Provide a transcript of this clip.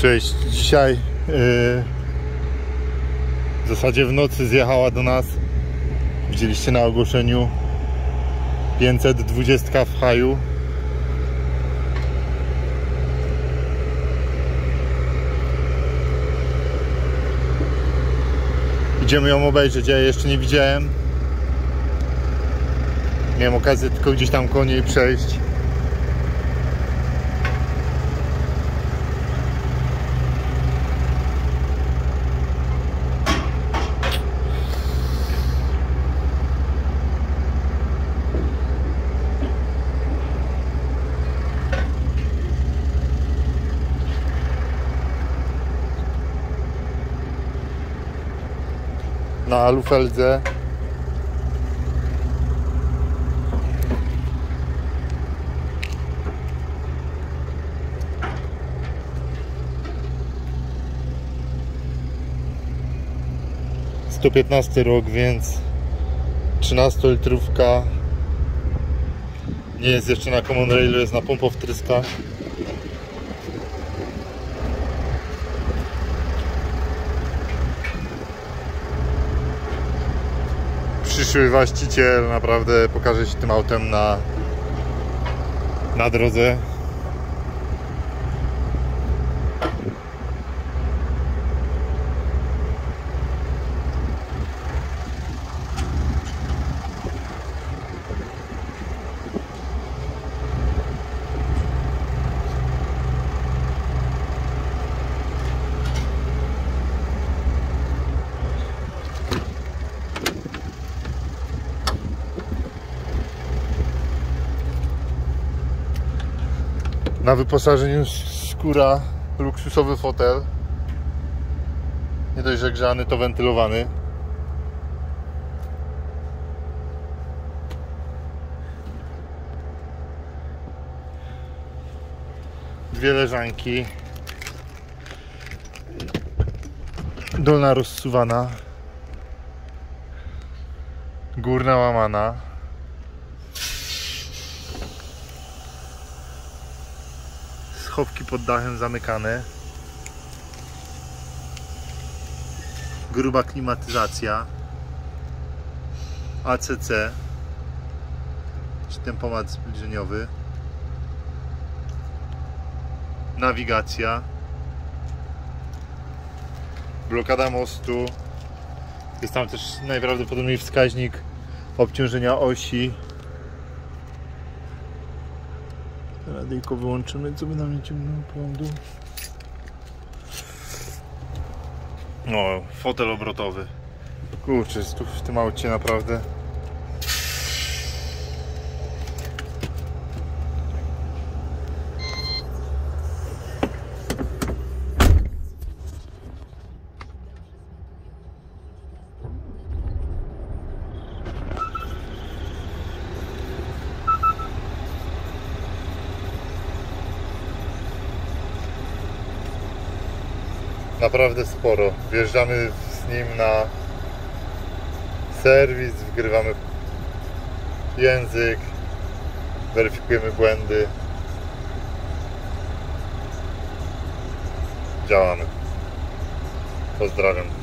Cześć, dzisiaj w zasadzie w nocy zjechała do nas, widzieliście na ogłoszeniu, 520 w haju. Idziemy ją obejrzeć, ja jej jeszcze nie widziałem. Miałem okazję tylko gdzieś tam koło niej przejść. Na alufeldze. ...115 rok, więc 13-litrówka. Nie jest jeszcze na Common Railu, jest na pompowtryskach. Przyszły właściciel naprawdę pokaże się tym autem na drodze. Na wyposażeniu skóra, luksusowy fotel. Nie dość, że grzany, to wentylowany. Dwie leżanki. Dolna rozsuwana. Górna łamana. Schowki pod dachem zamykane. Gruba klimatyzacja. ACC, czy tempomat zbliżeniowy. Nawigacja. Blokada mostu. Jest tam też najprawdopodobniej wskaźnik obciążenia osi. Radyjko wyłączymy, co by nam nie ciągnęło prądu. O, fotel obrotowy. Kurczę, jest tu w tym aucie naprawdę. Naprawdę sporo. Wjeżdżamy z nim na serwis, wgrywamy język, weryfikujemy błędy. Działamy. Pozdrawiam.